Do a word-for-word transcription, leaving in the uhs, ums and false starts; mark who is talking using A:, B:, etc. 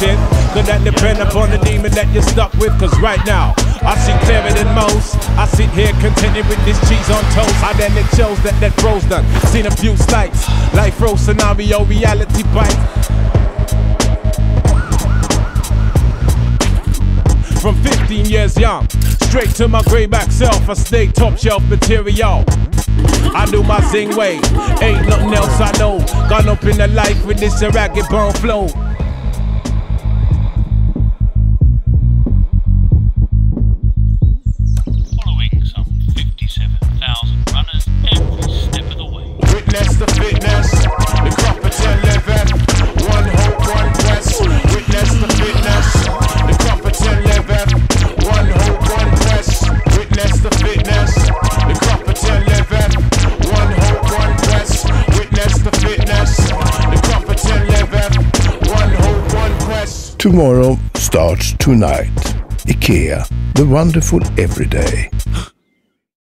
A: in. Could that depend upon the demon that you're stuck with? Cause right now, I see clearer than most. I sit here contented with this cheese on toast. I then it shows that that bro's done. Seen a few slights, life row scenario, reality bite. From fifteen years young, straight to my grayback self, I stay top shelf material. I do my zing way, ain't nothing else I know. Gone up in the life with this ragged bone flow.
B: Following some fifty-seven thousand runners every step of the way.
C: Witness the fitness, the competent living. One hope, one quest. Witness the fitness, the competent living. One hope, one quest. Witness the fitness, the competent living. One hope, one quest. Witness the fitness, the competent living. One hope, one quest.
D: Tomorrow starts tonight. IKEA, the wonderful everyday.